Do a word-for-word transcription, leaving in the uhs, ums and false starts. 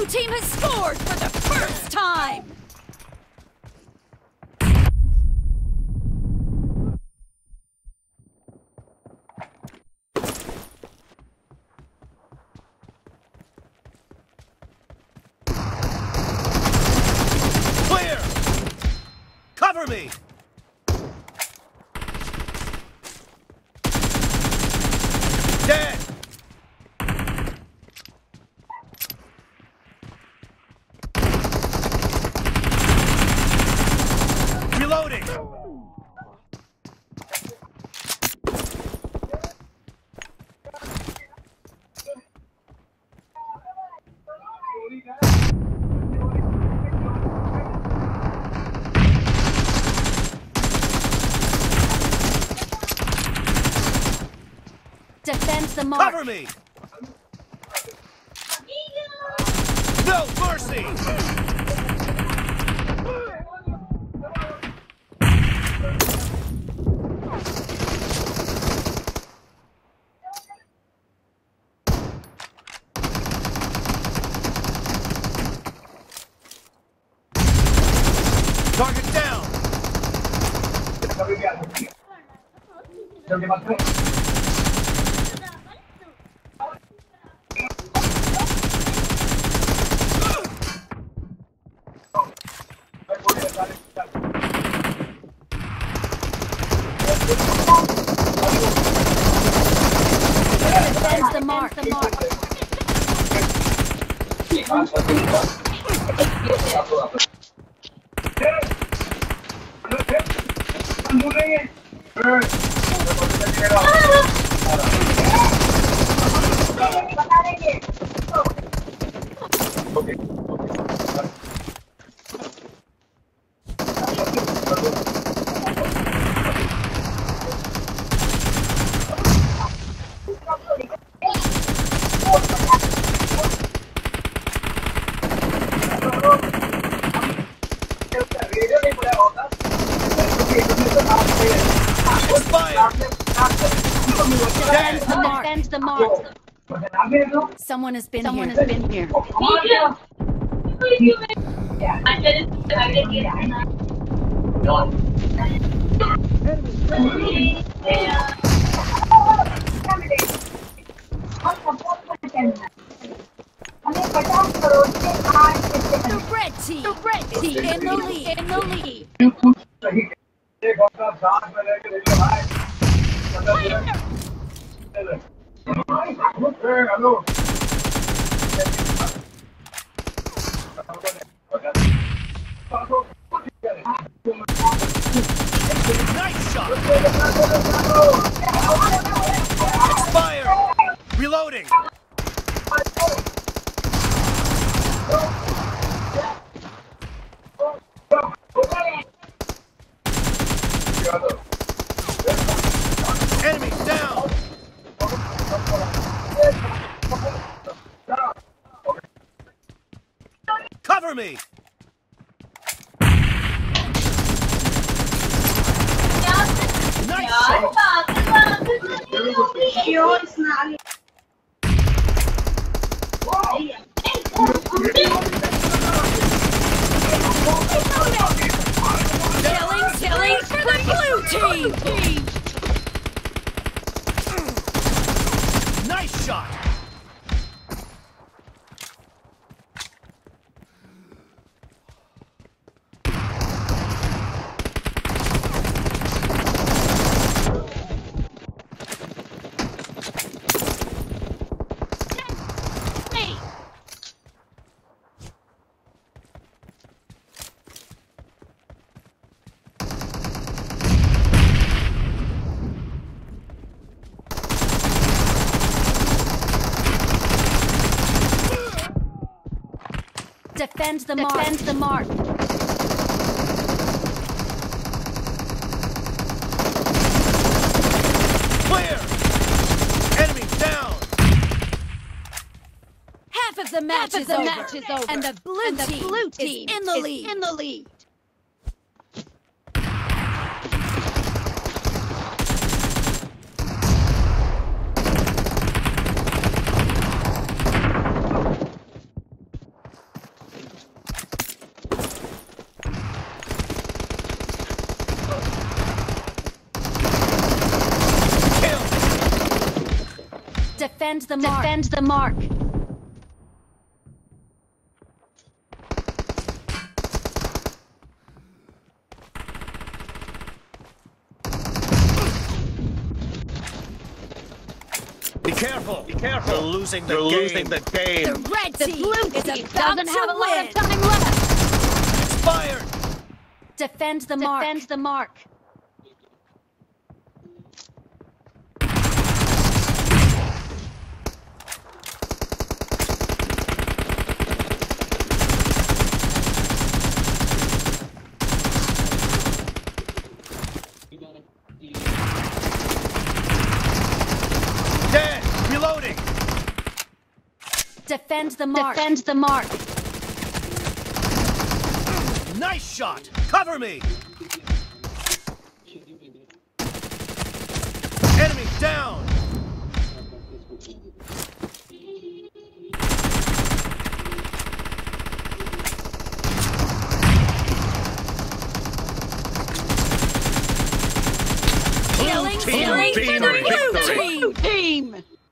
blue team has scored for the first time! Clear! Cover me! Dead! Reloading! Defend the mark. Cover me! No mercy! Target down! Defend the mark. The mark. Defend the mark. Defend the mark. Someone has been Someone here. Someone has been here. The red team. The red team in the lead. In the lead. Nice shot! Expire! Reloading! Enemy down! Cover me! Nice shot! Killing, killing for the blue team! Nice shot! Defend the mark. Defend the mark. Clear! Enemy down! Half of the match, Half is, of the over. match is over. And the blue and the team, blue team is in the is lead. In the lead. Defend the mark. Defend the mark. Be careful! Be careful! You're losing the You're game. losing the game. The red The team blue is team about doesn't to have a lot win. of time left. Expired! Defend the mark. Defend the mark. Dead! Reloading! Defend the mark. Defend the mark. Nice shot! Cover me! Enemy down! Killing team spree for the victory. blue team. Team.